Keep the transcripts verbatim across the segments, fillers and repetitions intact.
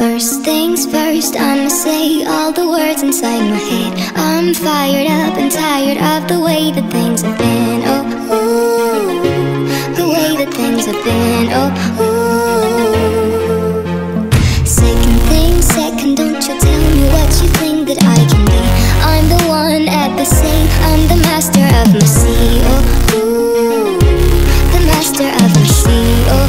First things first, I'ma say all the words inside my head. I'm fired up and tired of the way that things have been. Oh, ooh, the way that things have been. Oh, ooh. Second thing second, don't you tell me what you think that I can be. I'm the one at the sea, I'm the master of my sea. Oh, ooh, the master of my sea. Oh,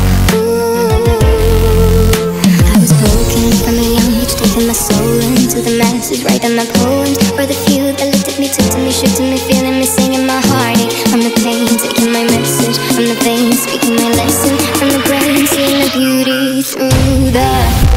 my soul into the masses, writing my poems for the few that looked at me, took to me, shook to me, feeling me, singing my heartache. From the pain, taking my message from the veins, speaking my lesson from the brain, seeing the beauty through the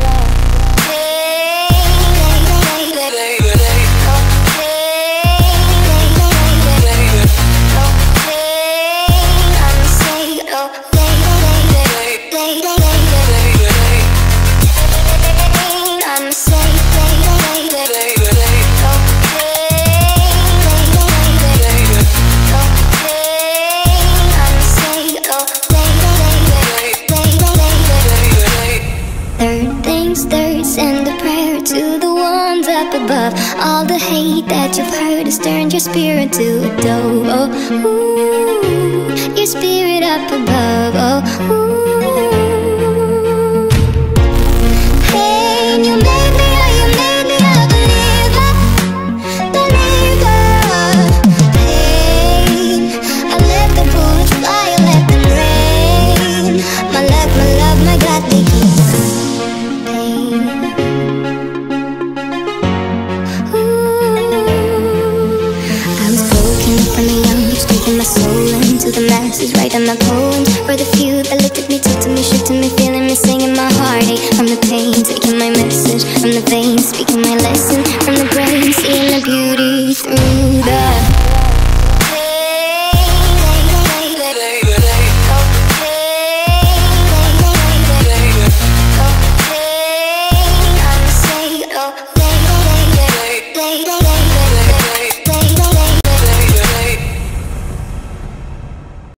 send a prayer to the ones up above. All the hate that you've heard has turned your spirit to a dove. Oh, ooh, your spirit up above. Oh, ooh. Pain, you made me, oh, you made me a believer, believer. Pain, I let the bullets fly, I let them rain. My love, my love, my God, they keep from the young, taking my soul into the masses, writing my poems